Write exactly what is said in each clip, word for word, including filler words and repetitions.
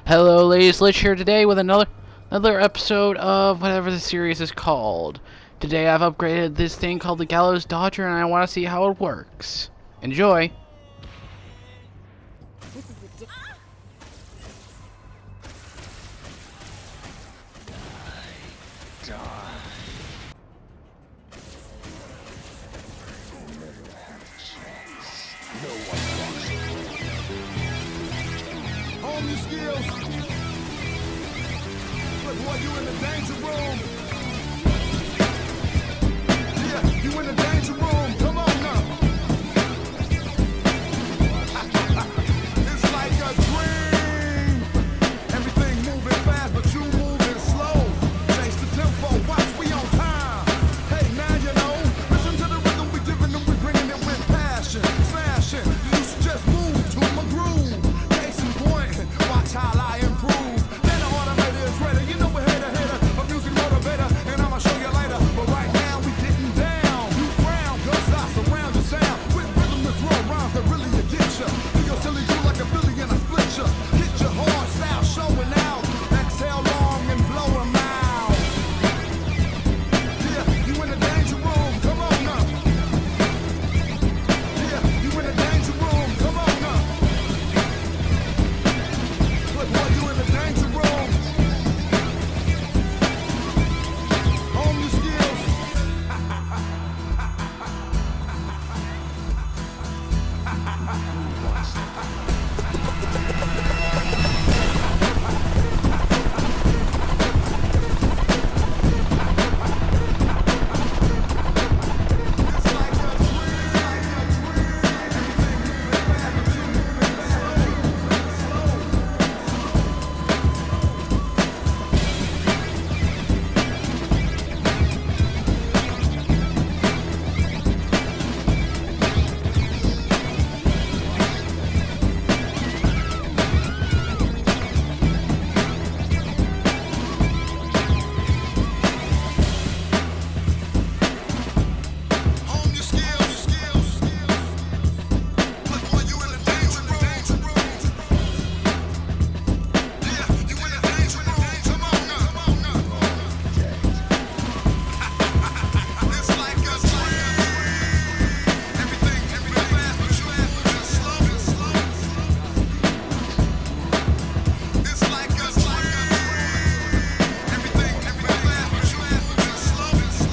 Hello, ladies. Lich here today with another another episode of whatever the series is called. Today I've upgraded this thing called the Gallows Dodger, and I want to see how it works. Enjoy. This is a di- Hone your skills. Look, boy, you in the danger room. Yeah, you in the danger room. Come on now. It's like a dream. Everything moving fast, but you moving slow. Change the tempo. Watch, we on time. Hey, now you know. Listen to the rhythm we giving them. We bringing it with passion. Smashing. You should just move to my groove. Case in point. Watch how I improve. Then the automator is ready. You know we're header, header, a music motivator, and I'ma show you later. But right now we getting down. You frown, cause I surround your sound with rhythm that's raw rhymes that really will get ya. Do your silly do like a Philly and I split ya. Hit your hard style, showing out. Exhale long and blow 'em out. Yeah, you in the danger room. Come on now. Yeah, you in the danger room. Come on now. Look, boy, you in the danger room. Hone your skills. It's like a dream. It's like a dream. Everything moving fast, but you moving slow. Hone your skills. Skills. Look, boy, you in the danger room. Yeah, you in the danger room. Come on now. Come on now. It's like a dream. Everything moving fast, but you moving slow. It's like a dream. Everything moving fast, but you moving slow.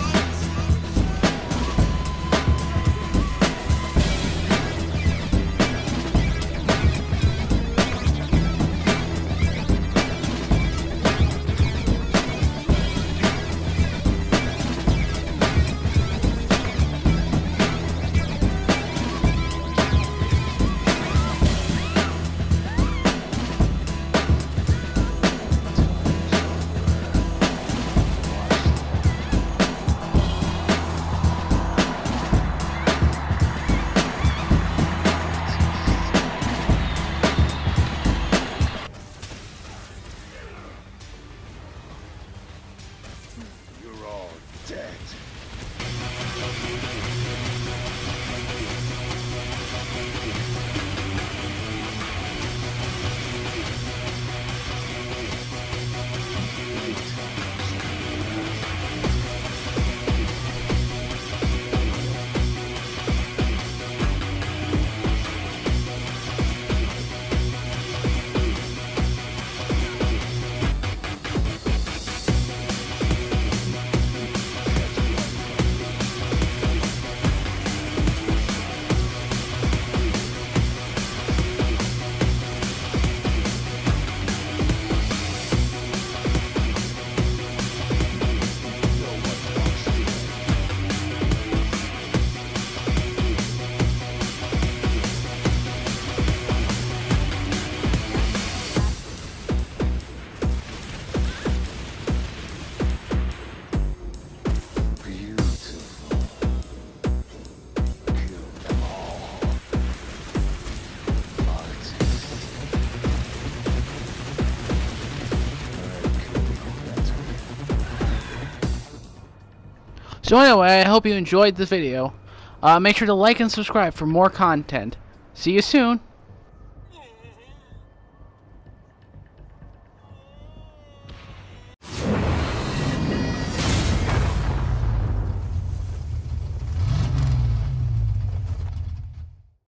You're all dead. So anyway, I hope you enjoyed the video. Uh, make sure to like and subscribe for more content. See you soon.